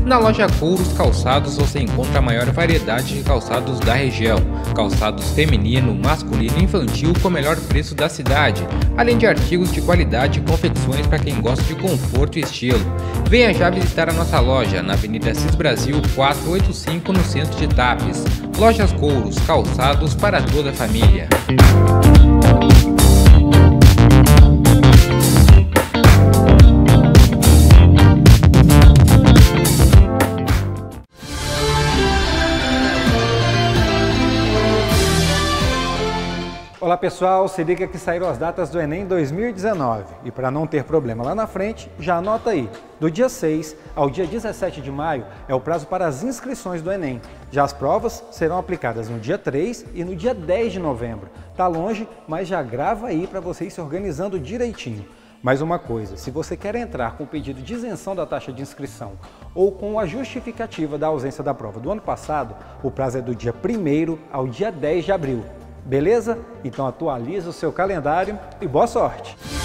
Na loja Couros Calçados você encontra a maior variedade de calçados da região, calçados feminino, masculino e infantil com o melhor preço da cidade, além de artigos de qualidade e confecções para quem gosta de conforto e estilo. Venha já visitar a nossa loja na Avenida Cis Brasil 485 no centro de Tapes. Lojas Couros Calçados para toda a família. Olá pessoal, se liga que saíram as datas do Enem 2019 e para não ter problema lá na frente, já anota aí. Do dia 6 ao dia 17 de maio é o prazo para as inscrições do Enem. Já as provas serão aplicadas no dia 3 e no dia 10 de novembro. Tá longe, mas já grava aí para você ir se organizando direitinho. Mais uma coisa, se você quer entrar com pedido de isenção da taxa de inscrição ou com a justificativa da ausência da prova do ano passado, o prazo é do dia 1º ao dia 10 de abril. Beleza? Então atualiza o seu calendário e boa sorte!